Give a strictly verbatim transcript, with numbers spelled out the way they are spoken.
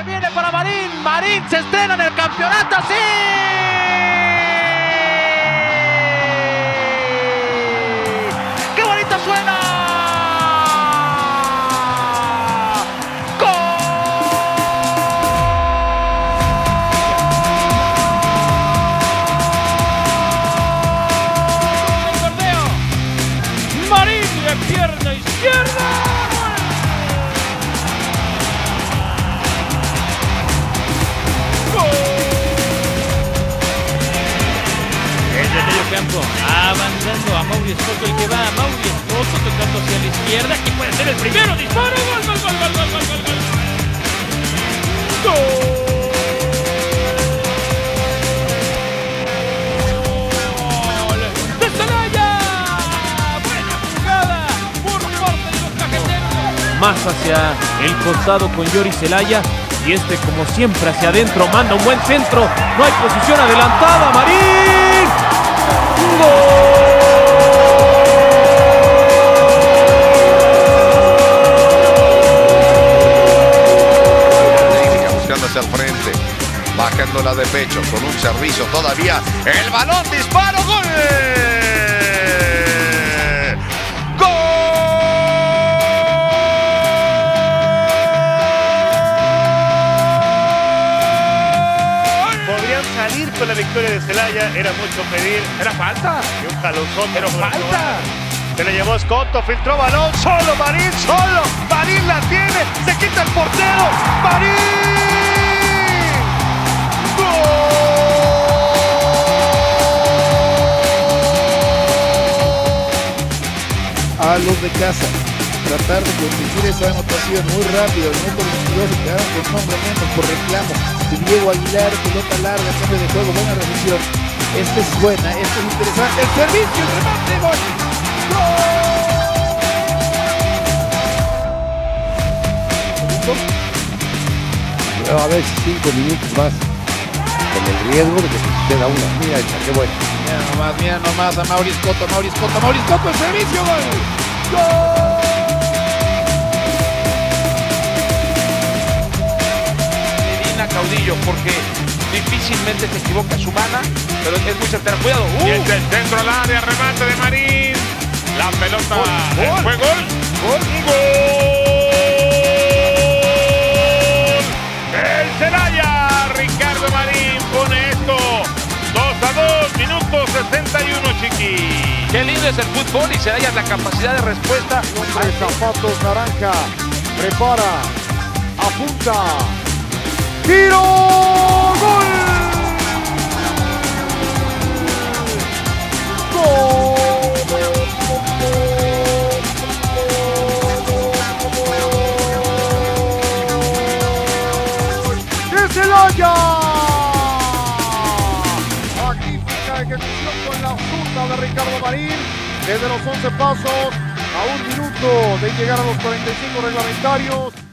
viene para Marín. Marín se estrena en el campeonato. ¡Sí! ¡Qué bonito suena! Marín de pierna izquierda. ¡Gol! Es de medio campo, avanzando a Mauri Escoto, el que va a Mauri Escoto, tocando hacia la izquierda. Aquí puede ser el primero, disparo, gol, gol, gol, gol, gol, gol, gol, gol. ¡Gol! Más hacia el costado con Yori Celaya y este como siempre hacia adentro, manda un buen centro, no hay posición adelantada, Marín, ¡gol! Buscando hacia el frente, bajándola de pecho con un servicio todavía, el balón, disparo, gol. Salir con la victoria de Celaya era mucho pedir. Era falta. Y un jalonzón. Pero falta. Se le llevó Escoto, filtró balón. Solo Marín, solo. Marín la tiene. Se quita el portero. Marín. ¡Gol! A los de casa. Tratar de conseguir esa anotación muy rápido. El número veintidós se quedaron con nombre menos por reclamo. Diego Aguilar, pelota larga, cambio de juego, buena recepción. Esta es buena, esta es interesante. El servicio, el remate, gol. ¡Gol! A ver si cinco minutos más con el riesgo de que se suceda una. Mira, qué bueno. Mira nomás, mira nomás a Mauri Escoto, Mauri Escoto, Mauri Escoto, el servicio, gol. ¡Gol! Caudillo, porque difícilmente se equivoca su mana, pero es muy certero. Cuidado. Uh. Y el del centro al área, remate de Marín. La pelota gol, fue gol. Gol. Gol. El Celaya, Ricardo Marín pone esto dos a dos, minuto sesenta y uno, chiqui. Qué lindo es el fútbol y Celaya la capacidad de respuesta. Hombre, zapatos naranja, prepara, apunta. ¡Tiro! ¡Gol! ¡Gol! ¡De Celaya! Magnífica ejecución con la zurda de Ricardo Marín. Desde los once pasos a un minuto de llegar a los cuarenta y cinco reglamentarios.